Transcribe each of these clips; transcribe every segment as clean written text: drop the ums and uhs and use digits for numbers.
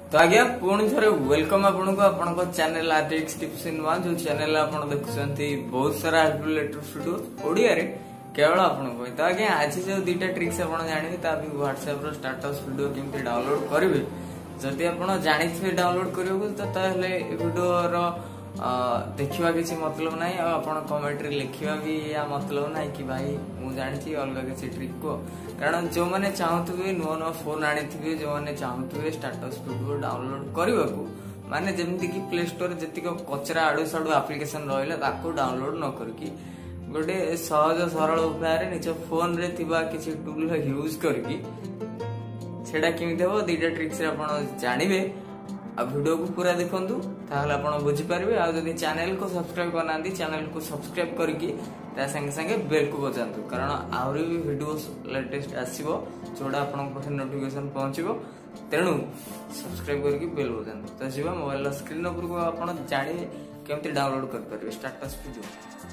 तो आज्ञा पुणी थे वेलकम आपको चैनल आर्टिक्स टिप्स इन वन जो चैनल आप देखुंत बहुत सारा लेटेस्ट वीडियो ओडिया रे केवल आपको। तो आज्ञा आज जो दुटा ट्रिक्स आप जानवे व्हाट्सएप रो स्टेटस वीडियो केमती डाउनलोड करेंगे जदि आप जानी डाउनलोड करने वीडियो देखा किसी मतलब ना आप कमेंट रे लिखा भी या मतलब ना कि भाई मुझे जानी अलग किसी ट्रिक को कारण जो मैंने चाहूवे नुआ नुआ फोन आनी जो मैंने चाहूवे स्टेटस वीडियो डाउनलोड करने को माने जमती कि प्ले स्टोर जी कचरा आड़ू साड़ू आप्लिकेसन रहा डाउनलोड न करके गोटे सहज सरल उपाय निज फोन रे थिबा किसी टूल यूज करके सेटा केमिति हो दुटा ट्रिक्स जानवे आ वीडियो को पूरा देखु ताहले आपण बुझी पारबे। आ जदि चैनल को सब्सक्राइब करना चैनल को सब्सक्राइब करके संगे संगे बेल को बजातु कारण आहरी भी वीडियो लेटेस्ट आसीबो जोड़ा आपण पाखे नोटिफिकेशन पहुंचबो तेणु सब्सक्राइब करके बेल बजातु। तो जीवा मोबाइल स्क्रीन ऊपर को आपण जानि केमती डाउनलोड कर पारबे स्टेटस वीडियो।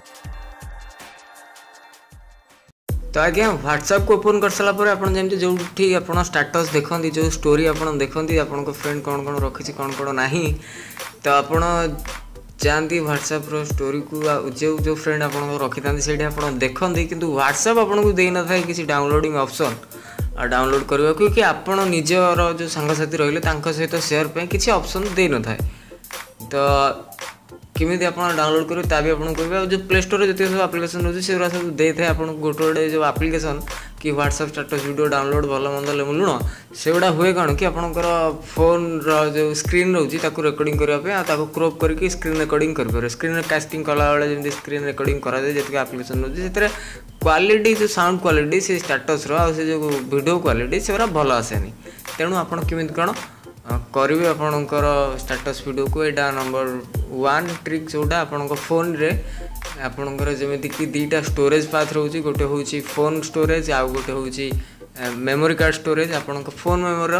तो आज्ञा व्हाट्सएप को ओपन कर सारा पर आपन जेमति जो स्टेटस देखंती जो स्टोरी आपन देखंती आपन को फ्रेंड कौन कौन रखी कौन कौन नाही तो आपन जानती व्हाट्सएप रो स्टोरी को जो जो फ्रेंड आपन रखी था सेठी आपन देखंती किंतु व्हाट्सएप आपन को देई न थाए किसी डाउनलोडिंग ऑप्शन डाउनलोड करबा कि आपन निजर जो संगसाथी रहिले तांका सहित शेयर पे किसी ऑप्शन देई न थाए। तो केमी आप डाउनलोड करेंगे ता भी आपको कहे जो प्ले स्टोर जो सब आप्लिकेसन रोचे से सब दे था आपको गोटे गोटे जो आप्लिकेसन कि व्हाट्सएप स्टेटस वीडियो डाउनलोड भल मंद लुण से गुड़ा हुए कौन कि आपंकर फोन जो स्क्रीन रोचे रेकर्डिंग करने क्रॉप करके स्क्रीन रेकर्डिंग कर स्क्रीन कास्टिंग कला बेले जमी स्क्रीन रेकर्डिंग कराए जी आप्लिकेसन रोचे से क्वालिटी जो साउंड क्वालिटी से स्टेटस रो जो वीडियो क्वालिटी से भल आसेनी तेणु आप कौन करेंगे आपणकर स्टेटस वीडियो को यहाँ नंबर 1 ट्रिक जोटा आपण फोन रे आपणकर जमीती कि दुटा स्टोरेज पाथ रोचे गोटे हूँ फोन स्टोरेज आउ गोटे हूँ मेमोरी कार्ड स्टोरेज आपण फोन मेमोरी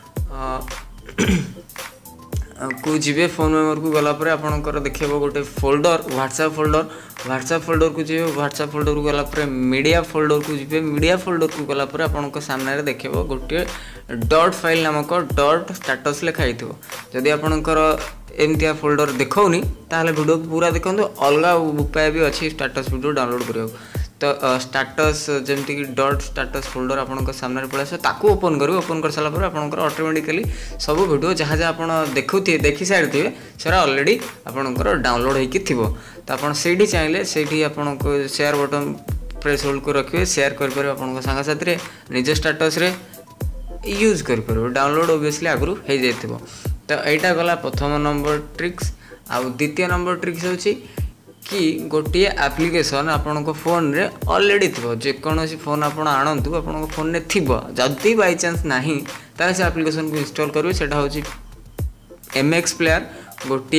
को जीवे फोन मेमोरी को गलापर आपणकर देखे गोटे फोल्डर व्हाट्सएप फोल्डर को जी व्हाट्सएप फोल्डर को गलापर मीडिया फोल्डर को जी मीडिया फोल्डर को गलापर आपण सामने देखे गोटे डॉट फाइल नामक डॉट स्टेटस लिखाई थो जदि आपणकर एमतिया फोल्डर देखौनी ताहले वीडियो पूरा देखो अलग उपाय भी अच्छी स्टेटस वीडियो डाउनलोड करियो। तो स्टेटस जमती कि डॉट स्टेटस फोल्डर आपन सामने पड़े आस ताकू ओपन करेंगे ओपन कर सारा आपंकर ऑटोमेटिकली सब वीडियो जहाँ जहाँ आप देखुए देखी सारी थे सारा ऑलरेडी आपंकर डाउनलोड होगी थी। तो आप चाहिए से आपको शेयर बटन प्रेस होल्ड को रखिए शेयर करेंगे आप सांगसाथी निज स्टेटस रे यूज कर डाउनलोड ओबियसली आगु हो जाइए। तो यहाँ गला प्रथम नंबर ट्रिक्स आ द्वितीय नंबर ट्रिक्स होची कि गोटे एप्लिकेशन आपण फोन रे ऑलरेडी थी जेकोसी फोन आपण आणतु आपण फोन रे थी जदि बाय चांस नाही ताले से एप्लिकेशन को इंस्टॉल करिवे सेटा होची MX प्लेयर गोटे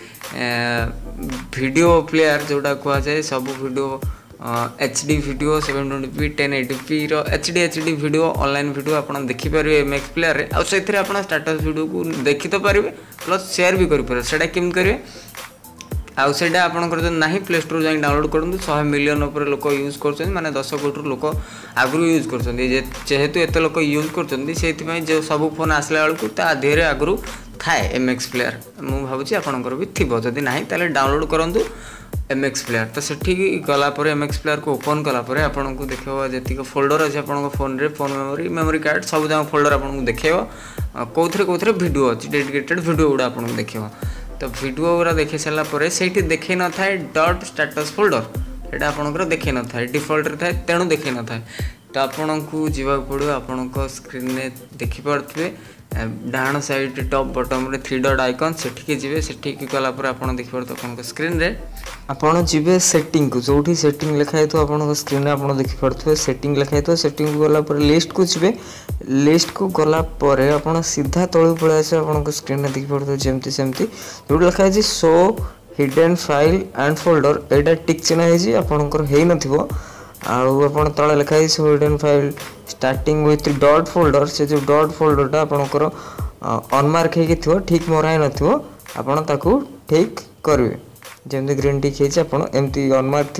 वीडियो प्लेयर जोटा कह जाए सब video HD video 720p 1080p रो HD वीडियो ऑनलाइन वीडियो आप देखिपारे MX प्लेयर रे आ सेथिरे आपण स्टेटस वीडियो को देखि तो पारिबे प्लस शेयर भी करि पारे सेटा केम करिवे आउ सेटा आपनकर जो नाही प्ले स्टोर जाई डाउनलोड करंतु 100 मिलियन ऊपर लोक यूज करछन माने 10 कोटी लोक आगु यूज करछन जेहेतु एते लोक यूज करछन सेति पई जो सब फोन आसला बेलकु ता धेरे आगु थाए MX प्लेयर मु भाबुची आपनकर भी थिबो जदि नाही ताले डाउनलोड करंतु MX प्लेयर। तो सेठी गला पर MX प्लेयर को ओपन कला पर आपन को देखो जति फोल्डर अच्छे आपन फोन रे फोन मेमोरी कार्ड सब जगह फोल्डर आपन को देखो कौथे वीडियो अच्छी डेडिकेटेड वीडियो गुड़ा आपन को देखो। तो वीडियो गुरा देखे सारा पर सेठी देखे न थाए डॉट स्टेटस फोल्डर एटा आपनकर देखे न थाए डिफॉल्ट रे थाए तेणु देखे न थाए। तो आपन को जीवा पड़ो आपन को स्क्रीन रे देखि पारथबे डाण साइड टॉप बॉटम रे 3 डॉट आइकन सेठी जीवे सेठी गला पर आपन देखि पारत आपन स्क्रीन रे आपन जीवे सेटिंग को जोठी सेटिंग लिखाय तो आपन स्क्रीन रे आपन देखि पारथबे सेटिंग लिखाय तो सेटिंग को गला पर लिस्ट को जीवे लिस्ट को गला पर आपन सीधा तळु पळे आसे आपन स्क्रीन रे देखि पारथबे जेमति सेमति जोठी लिखाय जी show hidden file and folder एटा टिक चिन्ह है जी आपनकर हेइ नथिबो आउ आपन तळे लिखाय show hidden file starting with dot folder से जो डॉट फोल्डर टा आपनकर अनमार्क हे थिबो ठीक मोराय नथिबो आपन ताकू ठीक करबे जेमति ग्रीन टिक हे छी आपन एमति अनमार्क थिबो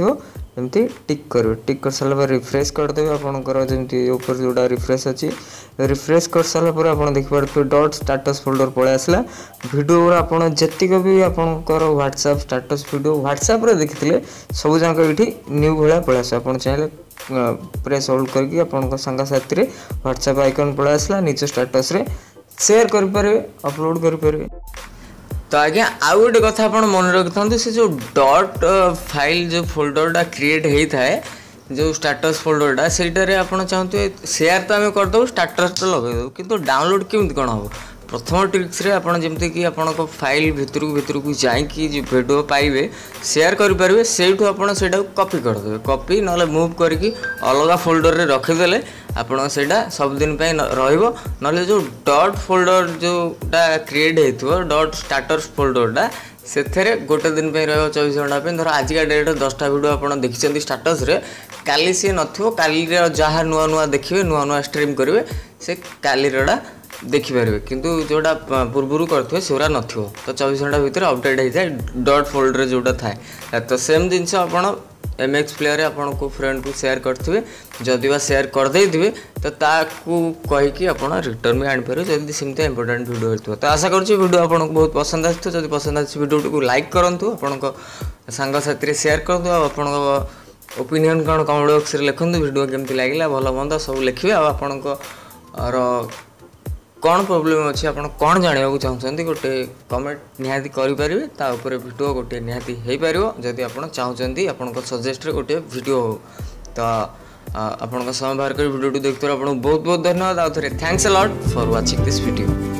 एमती टिक करेंगे। टिक कर सारा रिफ्रेश करदे आपंकर जमी ऊपर जोड़ा रिफ्रेश अच्छी रिफ्रेश कर सारापर आप देखिए डॉट स्टाटस फोल्डर पलि आसला वीडियो आप जीक भी आपंकर व्हाट्सएप स्टाटस वीडियो व्हाट्सएप देखी सब जाक ये न्यू भाया पलि आस आप चाहिए प्रेस होल्ड करके आपंक सांगसाथी व्हाट्सएप आइकन पलि आसला निज स्टाटस रे शेयर करें अपलोड करें। तो आज्ञा आउ गोटे कथा आप मन रखि था से जो डॉट फाइल जो फोल्डरटा क्रिएट होता है जो स्टाटस फोल्डरटा से आप चाहते शेयर तो आम करदे स्टाटस तो लगेदेव कि डाउनलोड केमी कौन हम प्रथम ट्रिक्स रे आपन जमते कि आपन को फाइल भितर को जाइकी जो वीडियो पाइबे शेयर करेंगे से कॉपी करदे कॉपी ना मूव करके अलग फोल्डर रे रखिदेले आपन सेटा सब दिन पे रहिबो ना जो डॉट फोल्डर जोटा क्रिएट होइथो डॉट स्टाटस फोल्डरटा से गोटे दिन पे रहिबो 24 घंटा पे धर आज का डेट 10टा वीडियो आपन देखिसेंती स्टाटस रे काली सी नथिबो काली रे जहाँ नुआ नुआ देखिए नुआ नुआ स्ट्रीम करेंगे से काली रेडा देखिपारे किंतु जोटा पूर्व करते सेरा न तो 24 घंटा भितर अपडेट होता है डॉट फोल्डर जोटा थाए तो सेम जिनस आप एमएक्स प्लेयर आपन को फ्रेंड को शेयर करते जदि बा शेयर करदे तो ताकू कहीकि आप रिटर्न भी आनीपर जब सेमती इंपोर्टेंट वीडियो होता तो आशा करुँच वीडियो आपको बहुत पसंद आसो जब पसंद आस वीडियो को लाइक करूँ आपण सांगसाथी शेयर कर दो आपण ओपिनियन कौन कमेंट बॉक्स रे लिखुँ वीडियो केमती लगे भल मंद सब लिखे आपण कौन प्रोब्लेम अच्छी आप कौन जानवा चाहते गोटे कमेंट निहाती करेंगे तापर वीडियो गोटे निहाती हो पार जदि आप चाहते आपण सजेस्ट गोटे वीडियो हो तो आपण समय बाहर कर वीडियो देखते आपको बहुत बहुत धन्यवाद आउ थे thanks a lot for watching this video.